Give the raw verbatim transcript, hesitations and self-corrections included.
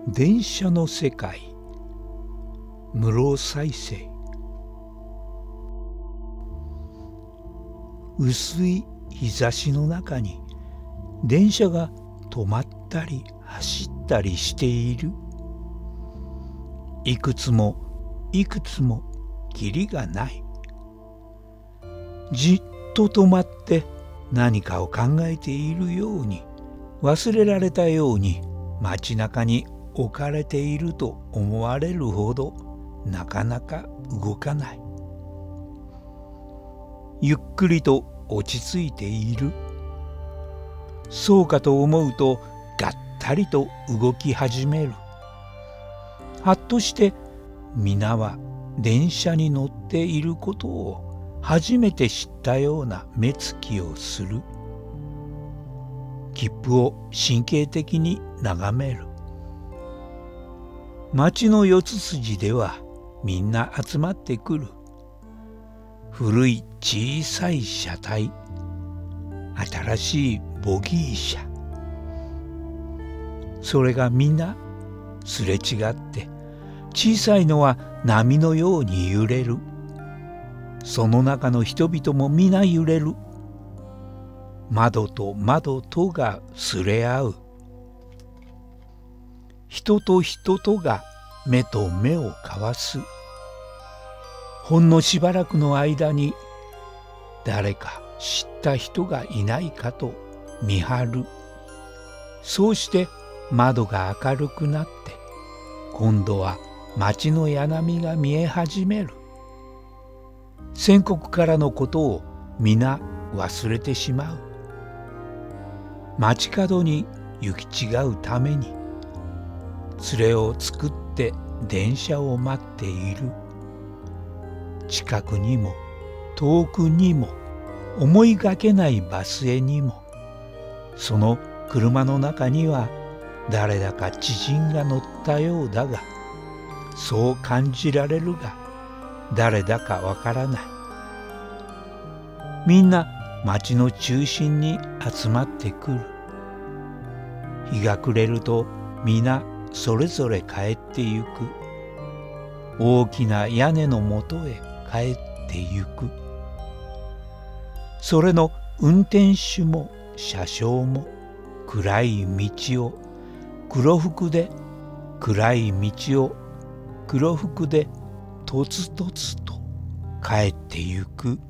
電車の世界、室再生。薄い日差しの中に電車が止まったり走ったりしている。いくつもいくつもきりがない。じっと止まって何かを考えているように、忘れられたように街中に置かれていると思われるほどなかなか動かない。ゆっくりと落ち着いている。そうかと思うとがったりと動き始める。はっとして皆は電車に乗っていることを初めて知ったような目つきをする。切符を神経的に眺める。町の四つ筋ではみんな集まってくる。古い小さい車体、新しいボギー車、それがみんなすれ違って、小さいのは波のように揺れる。その中の人々も皆揺れる。窓と窓とがすれ合う。人と人とが目と目を交わす。ほんのしばらくの間に誰か知った人がいないかと見張る。そうして窓が明るくなって、今度は町の柳波が見え始める。先刻からのことを皆忘れてしまう。街角に行き違うために連れを作って電車を待っている。近くにも遠くにも思いがけないバスへにも、その車の中には誰だか知人が乗ったようだが、そう感じられるが誰だかわからない。みんな町の中心に集まってくる。日が暮れると皆それぞれ帰ってゆく。大きな屋根のもとへ帰ってゆく。それの運転手も車掌も暗い道を黒服で暗い道を黒服でとつとつと帰ってゆく。